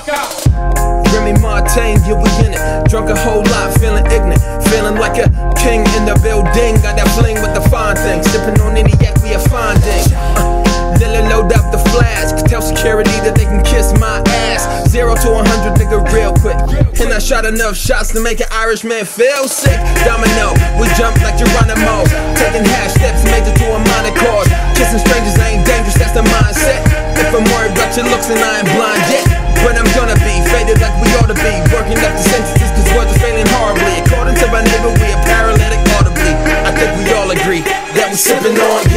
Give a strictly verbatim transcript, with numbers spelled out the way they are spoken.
Remy Martin, yeah, we in it. Drunk a whole lot, feeling ignorant. Feeling like a king in the building. Got that fling with the fine thing. Sipping on any yak, we a fine thing. Uh, Then load up the flash. Tell security that they can kiss my ass. Zero to a hundred, nigga, real quick. And I shot enough shots to make an Irishman feel sick. Domino, we jump like Geronimo. Taking half steps, made it to a minor chord. Kissing strangers ain't dangerous, that's the mindset. If I'm worried about your looks and I ain't blind yet, but I'm gonna be faded like we ought to be. Working up the sentences cause words are failing horribly. According to my neighbor, we are paralytic audibly. I think we all agree that we sipping on